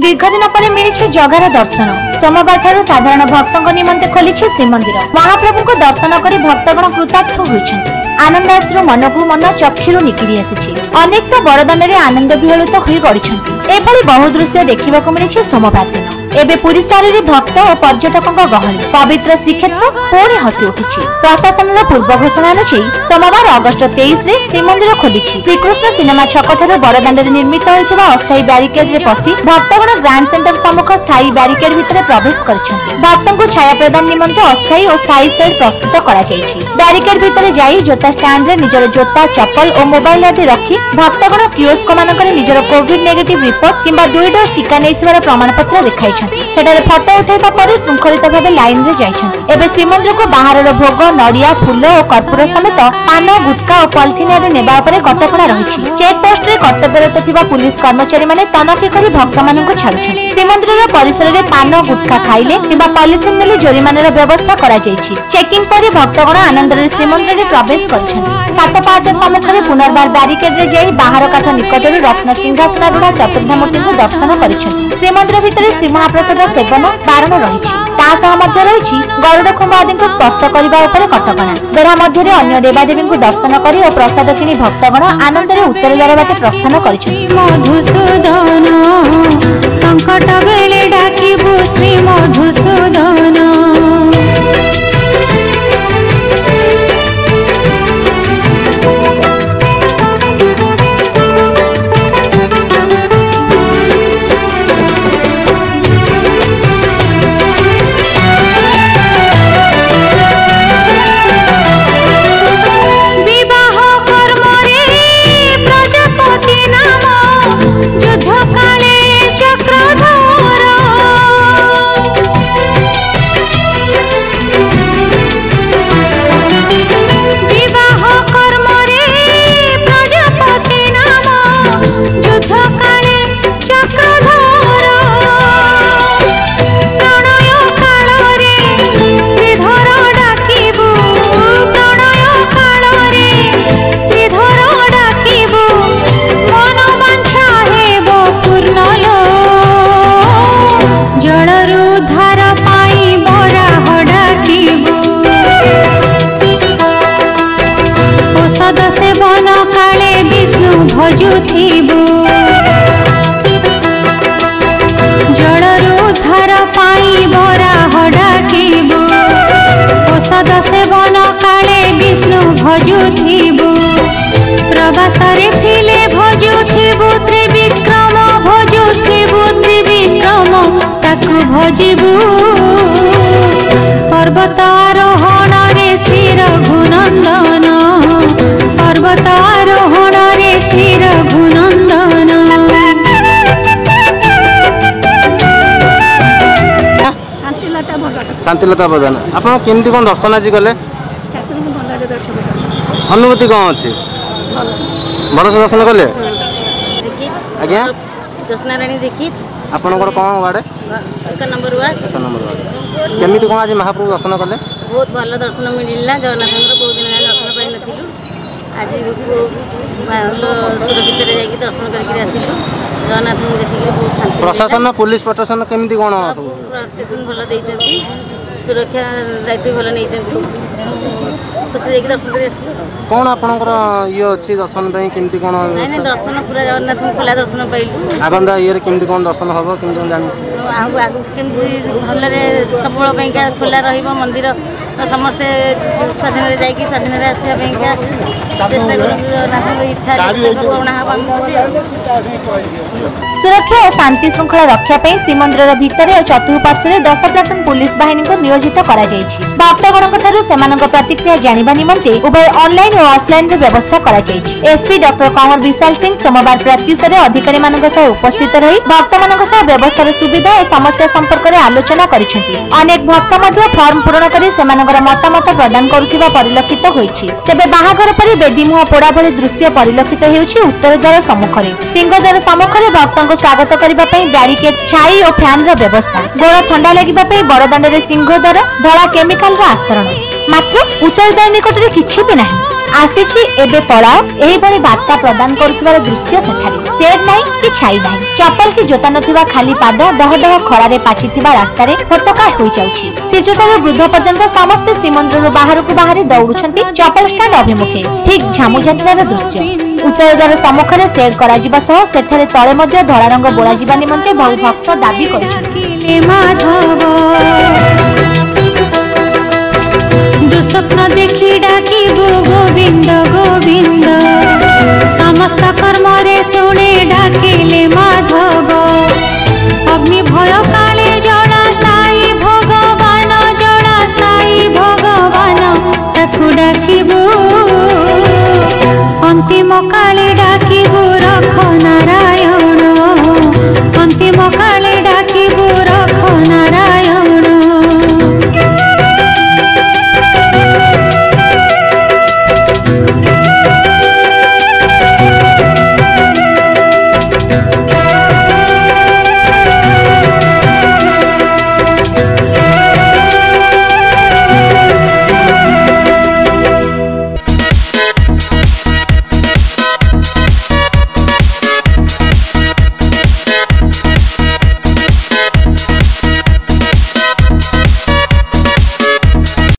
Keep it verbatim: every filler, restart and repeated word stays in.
दीर्घ दिन पर मिली जगार दर्शन। सोमवार ठारू साधारण भक्तों निमंते खोली श्रीमंदिर। महाप्रभु को दर्शन कर भक्तगण कृतार्थ होइछन्ति। आनंदाश्रु मनकु मन चक्षुरु निकिरी आसी। अनेक तो बड़दान में आनंद विहलित होई गड़िछन्ति। एभली बहु दृश्य देखा मिली सोमवार दिन। एबे पुरी शहर में भक्त और पर्यटकों गहली। पवित्र श्रीक्षेत्र पुणी हसी उठी। प्रशासन पूर्व घोषणा अनुसार सोमवार अगस्ट तेईस रे श्रीमंदिर खोली। श्रीकृष्ण सिनेमा छक ठार बड़दान में निर्मित होता अस्थायी ब्यारिकेड में पशि भक्तगण ग्रांड सेंटर सम्मुख स्थायी ब्यारिकेड भितर प्रवेश कर भक्तों को छाया प्रदान निमंते अस्थायी और स्थायी सेट प्रस्तुत कर ब्यारिकेड भितर जाई जोता स्टैंड रे निजर जोता चप्पल और मोबाइल आदि रखी भक्तगण कियोस्क मानकर निजर कोविड नेगेटिव रिपोर्ट किंबा दुई डोज टीका नहीं प्रमाणपत्र देखाई सेठारे फोटो उठाइबा परे श्रृंखलित भाव लाइन रे जाइछन्ति। एबे श्रीमंदिर को बाहर भोग नड़िया फूल और कर्पूर समेत पान गुटका और पॉलिथिन आदि नेबा उपरे कटकणा रहिछि। चेक पोस्ट रे कर्तव्यरत थिबा पुलिस कर्मचारी माने तनखी करी भक्त माननकु छाडुछन्ति। श्रीमंदिर परिसर रे पान गुटका खाइले किबा पॉलिथिन नेले जरिमानार व्यवस्था करा जाइछि। चेकिंग परे भक्तगण आनंद रे श्रीमंदिर रे प्रवेश करछन्ति। सात पाँच सम्मुख रे पुनर्बार ब्यारिकेड रे जाई बाहर काठ निकटरे रत्न सिंहासनारूढ़ चतुर्धा मूर्ति को दर्शन करिछन्ति। श्रीमंदिर भितर श्री महाप्रसाद सेवन बारण रही गरुड़ खुंब आदि को स्पर्श करने कटकणा। बेढ़ा मध्य अन्य देवादेवी को दर्शन कर और प्रसाद किणी भक्तगण आनंद रे उत्तर द्वार बाटे प्रस्थान कर। भजुथिबु प्रवासरे थिले भजुथिबु त्रिविक्रम भजुथिबु त्रिविक्रम ताकु भजिबु पर्वतारोहण रे श्री रघुनंदन पर्वतारोहण रे श्री रघुनंदन। शांतिलता बदन आप केमती कौन दर्शन आज गले अनुभूति कौन अच्छी भल से दर्शन कले आज्ञा ज्योत्नारायणी दीक्षित आपंकर कौन वार्ड एक नंबर वार्ड एक नंबर वार्ड केमी कौन आज महाप्रभु दर्शन कले बहुत भल दर्शन मिलला जगन्नाथ बहुत दिन दर्शन पाई नथिलु आज सुरक्षित जाकि दर्शन करके आसिलु जगन्नाथ देखिक बहुत शांति। प्रशासन पुलिस प्रशासन केमी कौन प्रशासन भल देइछन्ति सुरक्षा दायित्व भल नहीं कौन आपनकर ये अच्छी दर्शन केमती कौन नहीं दर्शन पूरा जगन्नाथ खोला दर्शन पाइलु आगंदा ये केमती कौन दर्शन हम केमती जान भलरे सबुल खोला रहिबो मंदिर समस्ते स्वाधीन जाकि स्वाधीन आसवा चेष्टा करूँ इच्छा सुरक्षा और शांति श्रृंखला रक्षा श्रीमंदिर भितर और चतुर्पार्श्व दस प्लाटून पुलिस बाहिनी को नियोजित भक्तगण प्रतिक्रिया जानिबा निमंते उभय ऑनलाइन और ऑफलाइन व्यवस्था करा जायछि। एसपी डॉक्टर कंवर विशाल सिंह सोमवार प्रत्युत्तर अधिकारी मानक सह उपस्थित रही भक्त मानक सह व्यवस्थार सुविधा और समस्या संपर्क में आलोचना करिसेंति। अनेक भक्त मध्य फॉर्म पूरण करी सेमानकर मतामत प्रदान करुथिबा परिलक्षित होईछि। तेबे बाहाघर परि बेदीमुह पोड़ा भली दृश्य परिलक्षित हेउछि उत्तर द्वार सम्मुखरे। सिंहद्वार सम्मुखरे भक्तଙ୍କୁ स्वागत करिबा पई बैरिकेड छाई और फैन र व्यवस्था। गोड़ ठंडा लागिबा पई बड़दाण्ड रे सिंहद्वार धड़ा केमिकल र आस्तरण मात्र उत्तर द्वार निकट रे किछि भी नाही। आसीछि एबे पड़ाओ एही भली वार्ता प्रदान करुथिबार दृश्य सेठारे सेड नाही कि छाई नाही चप्पल की जोता नथिबा खाली पाद दह दह खरारे पाचिथिबा रास्ता रे फटका होई जाउछि शिशुठारू वृद्ध पर्यंत समस्त श्रीमंदिर बाहर को बाहर दौड़ुछंती चप्पल स्टैंड अभिमुखे ठीक झामु जात्रार दृश्य उत्तर द्वार सम्मुखरे सेड करा जिबा सह सेठारे तळे मध्ये धळा रंग बोला जिबा निमंते बहु भक्त दाबी करिछंती स्वप्न देखी डाकिबो गोविंद गोविंद समस्त कर्म रे शुणे डाकिले माधव अग्नि भय काले जड़ा साई भगवान जड़ा साई भगवान ताकू डाकिबो अंतिम काले डाकिबो रख नारायण अंतिम काले